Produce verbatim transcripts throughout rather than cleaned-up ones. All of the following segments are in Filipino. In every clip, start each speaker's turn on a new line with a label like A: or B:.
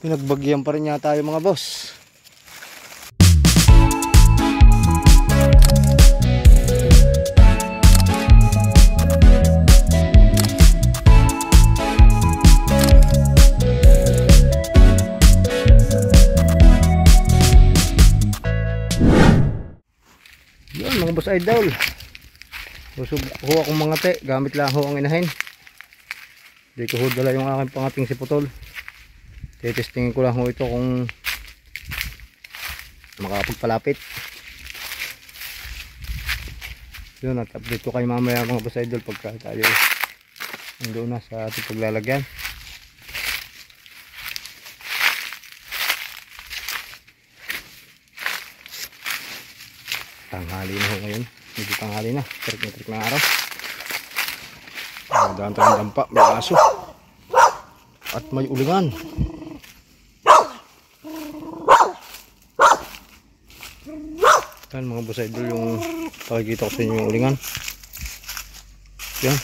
A: Pinagbagyan pa rin yata tayo mga boss. Yan mga boss idol. Kuha akong mga te, gamit lang ho ang inahin. Hindi ko ho dala yung aking pangating si Putol. Testingin ko lang ho ito kung makapagpalapit. Yun, at update ko kayo mamaya mga boss idol pagka tayo nandoon na sa ating paglalagyan. Tanghali na ho ngayon. Hindi tanghali na, trik na trik na araw. Magdaan tayong dampa, may aso at may ulingan. Yan mga boss idol, yung pakikita ko sa inyo yung ulingan. Yan,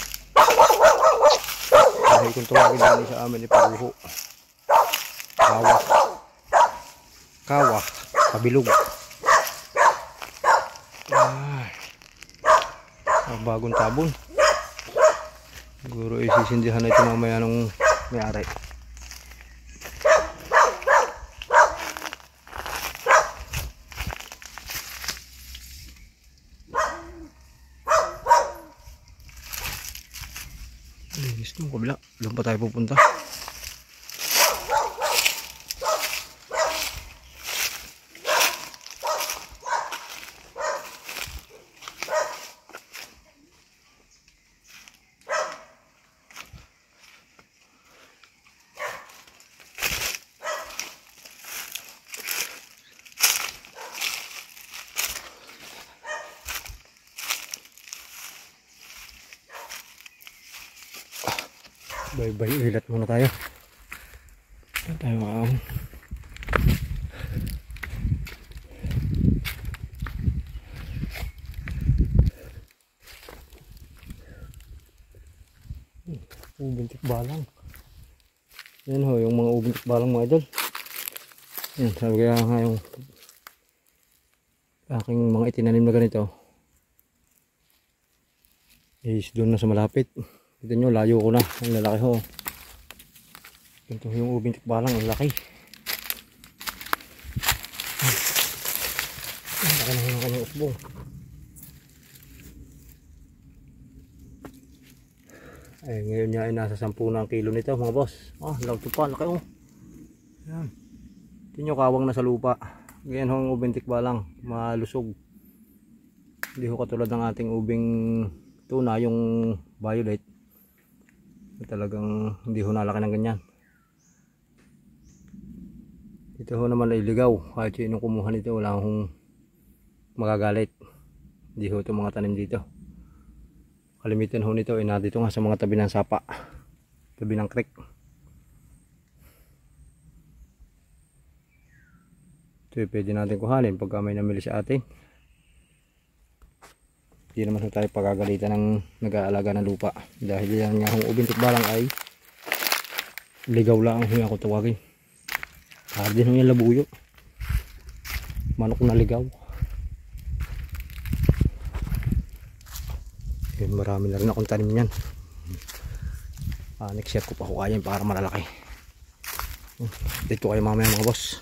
A: dahil kung tawagin din sa amin ipaguho, kawa kawa kabilog. Ay, bagong tabon. Siguro isisindihan na ito mamaya nung may-ari. Linis nung kabila. Doon pa tayo pupunta. Bye-bye, ilat muna tayo. Saan tayo makakam? Ubintik balang. Yan ho, yung mga ubintik balang mga idol. Yan, sabi kaya nga yung aking mga itinanim na ganito is doon na sa malapit. Kita nyo, layo ko na. Ang lalaki ho. Ito yung ubintik balang. Ang laki. Ang laki na yung kanyang usbong. Ay, ngayon niya ay nasa sampu na ang kilo nito mga boss. Ah, laki pa. Laki oh. Yan. Ito nyo, kawang na sa lupa. Ganyan ho ang ubintik balang. Malusog. Hindi ho katulad ng ating ubing tuna, yung violet. Talagang hindi ho nalaki ng ganyan. Ito ho naman ay ligaw. Kahit sino kumuha nito, wala akong magagalit. Hindi ho ito mga tanim dito. Kalimitan ho nito ay na dito nga sa mga tabi ng sapa, tabi ng creek. Ito pwede natin kuhanin pagka may namili sa atin. Hindi naman tayo pagagalitan ng nag-aalaga ng lupa. Dahil yan nga kung ubintik balang ay ligaw lang ang huya ko tawagin. Para din yung labuyo. Manok na ligaw. Eh, marami na rin akong tanim yan. Ah, next year ko pa hukayin para malalaki. Dito kayo mamaya mga boss.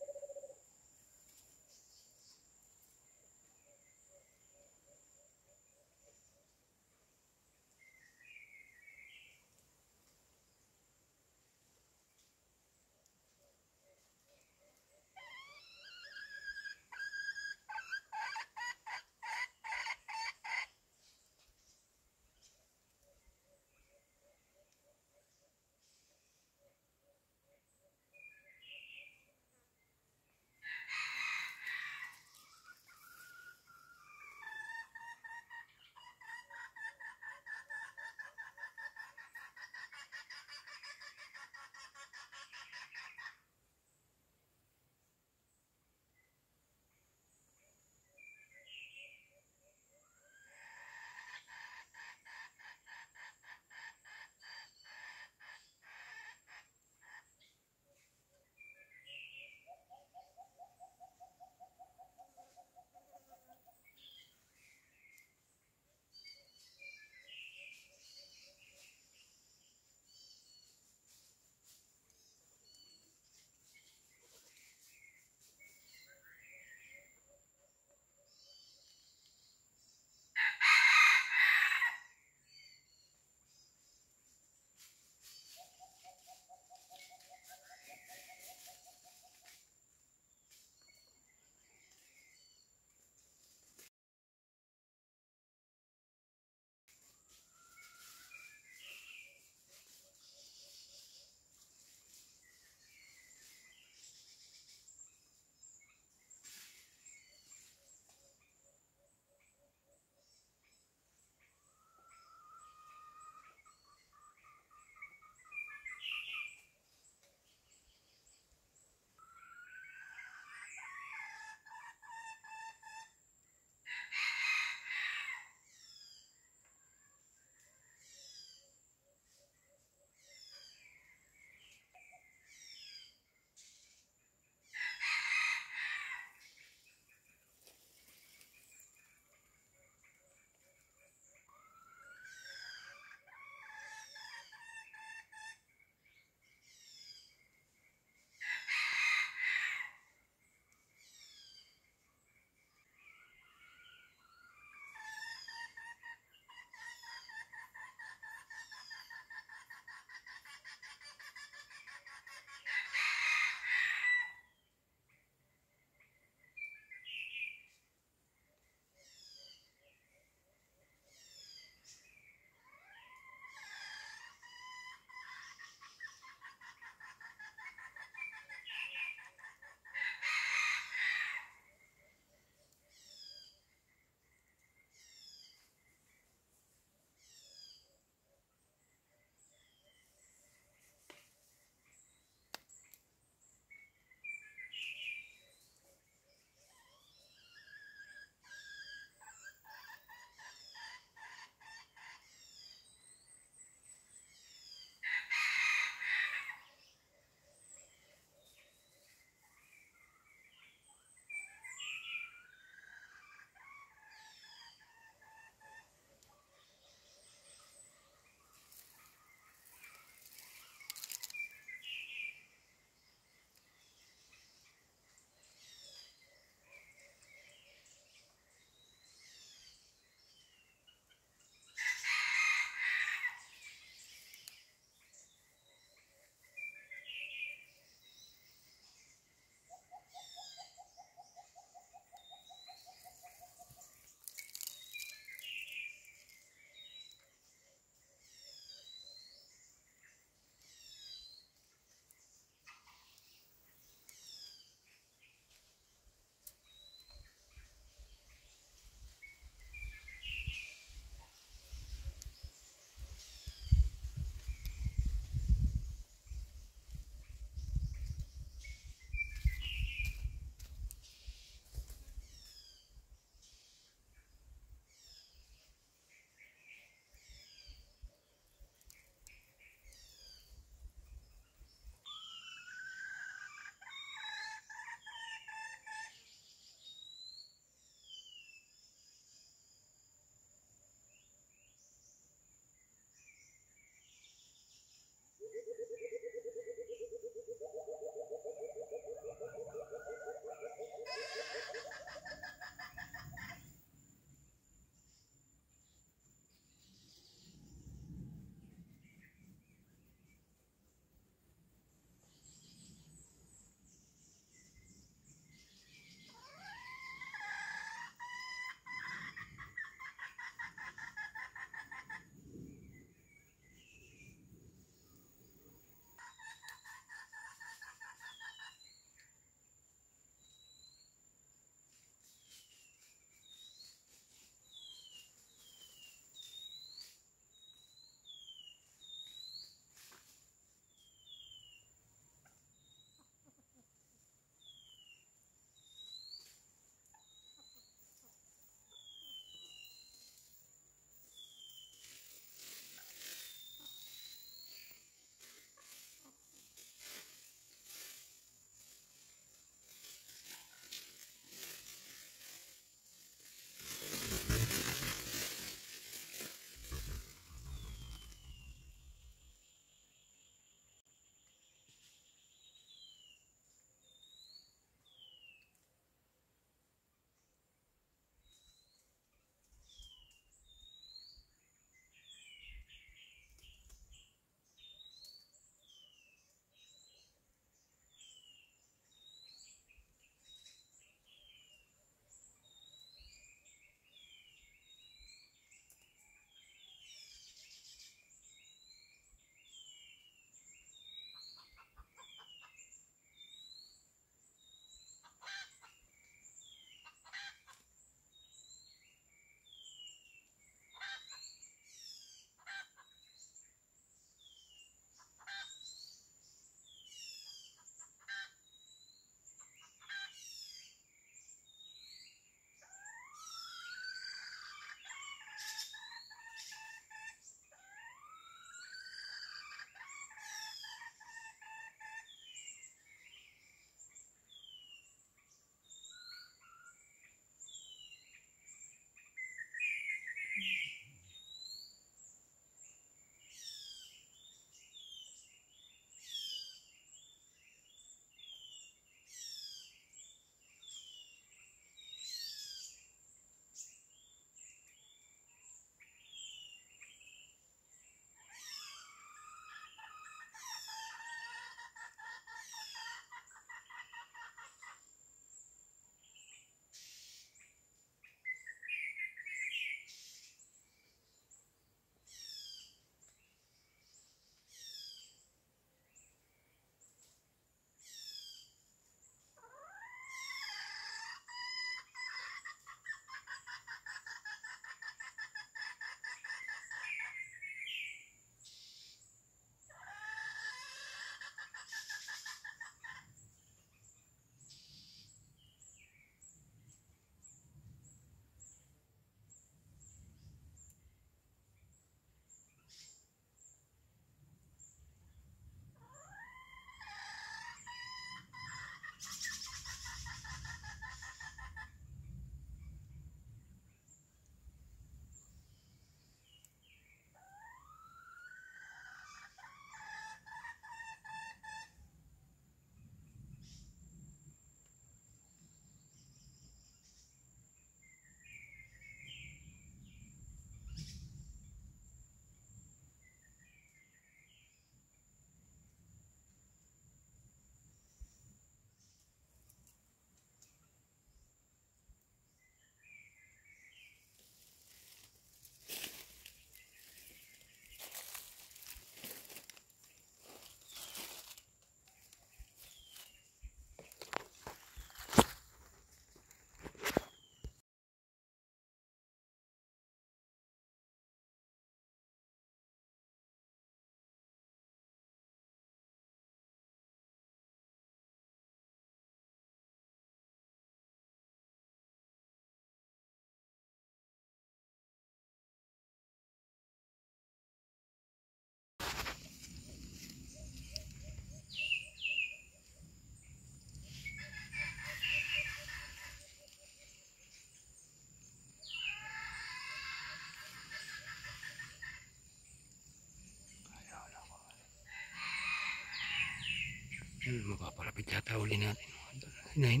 A: Yan, mapapalapit yata uli natin. Inahin.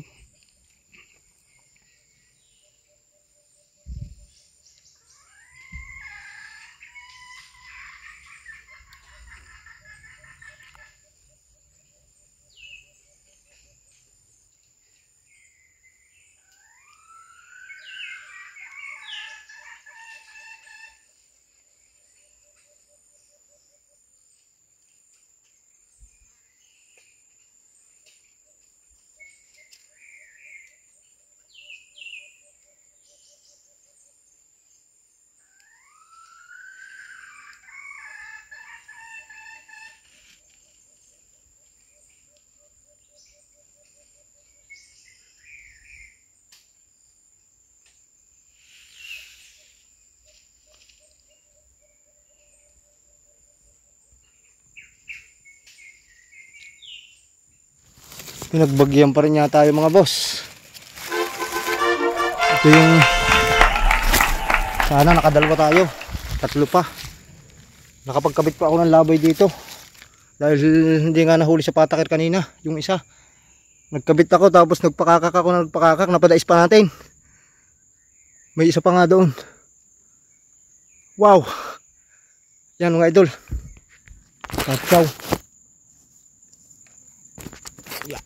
A: Pinagbagyan pa rin yata tayo mga boss. Ito yung sana nakadalawa tayo. Tatlo pa. Nakapagkabit pa ako ng laboy dito. Dahil hindi nga nahuli sa patakir kanina. Yung isa. Nagkabit ako tapos nagpakakak ako na nagpakakak. Napadais pa natin. May isa pa nga doon. Wow. Yan mga idol. Tatsaw. Yeah.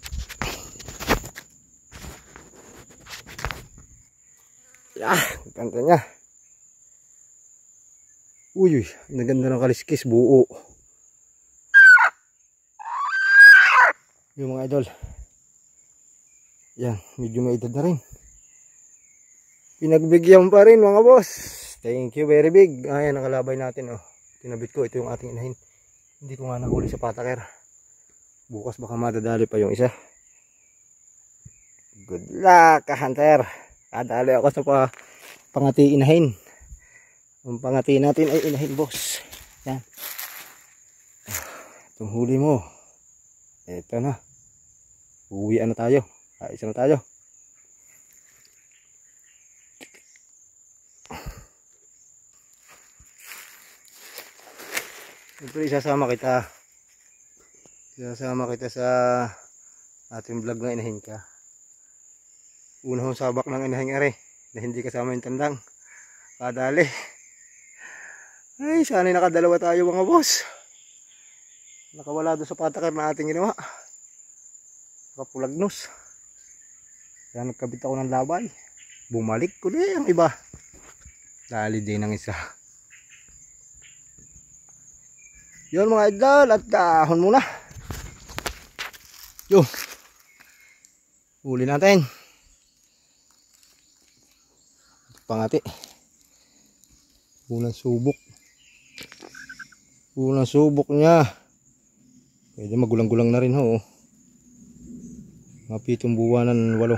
A: Ah, ganda niya. Uy, uy, naganda ng kaliskis, buo. Yung mga idol. Yan, medyo may edad na rin. Pinagbigyan pa rin mga boss. Thank you, very big. Ayan, ang kalabay natin. Oh. Tinabit ko, ito yung ating inahin. Hindi ko nga nahuli sa patakir. Bukas baka madadali pa yung isa. Good luck, hunter. Kadali ako sa pa, pangati inahin. Ang pangati natin ay inahin, boss. Yan. Itong huli mo. Ito na. Uwian na tayo. Ayos na tayo. Siyempre isasama kita. Isasama kita sa ating vlog na inahin ka. Unahong sabak ng inahing are na hindi kasama yung tandang. Kadali. Ay, sana'y nakadalawa tayo mga boss. Nakawala doon sa patakir na ating ginawa. Nakapulagnos. Kaya nagkabit ako ng labay. Bumalik ko din ang iba. Dali din ang isa. Yun mga idol, at dahon muna. Yun. Huli natin. Pangati. Unang subok. Unang subok niya. Pwede magulang-gulang na rin ho. Mga pitong buwanan, walo.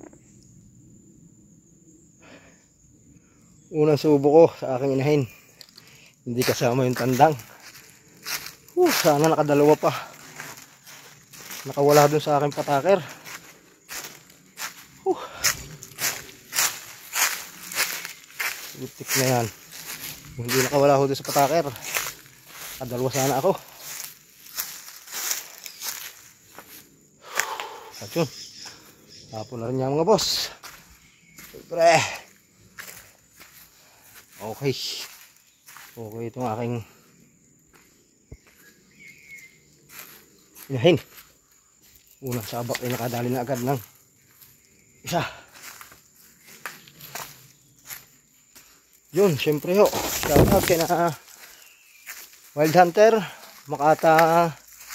A: Unang subok ko sa aking inahin. Hindi kasama yung tandang. Uh, sana nakadalawa pa. Nakawala dun sa aking patakir. Uh. Itik na yan. Hindi nakawala ho dun sa patakir. Kadalawa sana ako. At yun. Tapon na rin niya mga boss. Siyempre. Okay. Okay itong aking inahin. Unang sabak ay nakadali na agad ng isa. Yun, syempre ho. Shout out kay na Wild Hunter, Makata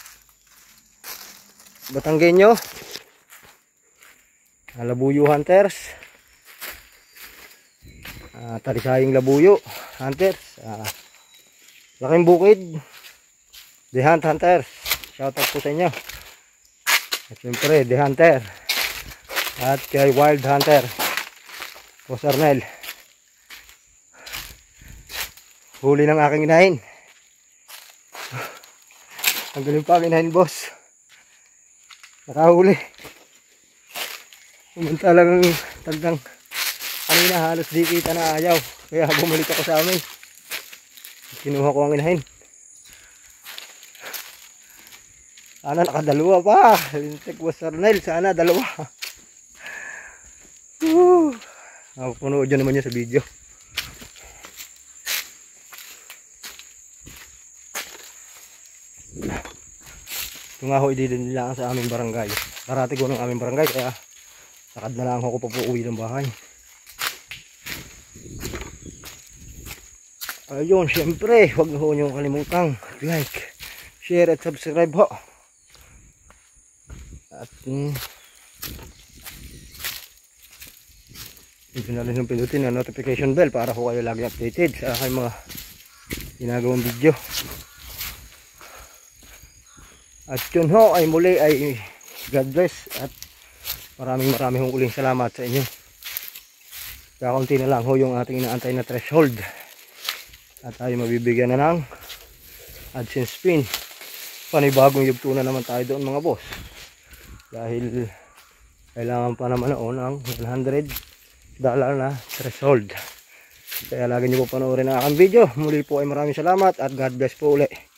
A: Batanggenyo, Labuyo Hunters, uh, Tarisaying Labuyo Hunters, uh, Laking Bukid The Hunt Hunters. Shout out po sa inyo. At siyempre The Hunter at kay Wild Hunter Boss Arnel. Huli ng aking inahin. Ang galing pa ang inahin, boss. Nakahuli. Samantalang tagdang kanina halos di kita na ayaw. Kaya bumalik ako sa amin. Kinuha ko ang inahin. Sana nakadalawa pa. Lintik Boss Arnel. Sana dalawa. Woo. Ako punood nyo naman yun sa video. Ito nga ho, ididin nila sa aming barangay. Parati ko ng aming barangay, kaya lakad na lang ako pa po uwi ng bahay. Ayun, syempre, huwag na ho nyo kalimutang like, share at subscribe ho. At mm, ito na rin yung pinutin na notification bell para ho kayo lagi updated sa aking mga ginagawang video. At yun ho, ay muli ay God bless at maraming maraming hong uling salamat sa inyo. Kakaunti na lang ho yung ating inaantay na threshold. At tayo mabibigyan na ng AdSense pin. Panibagong yugto na naman tayo doon mga boss. Dahil kailangan pa naman noon ng one hundred dollar na threshold. Kaya lagi nyo po panoorin ang aking video. Muli po ay maraming salamat at God bless po ulit.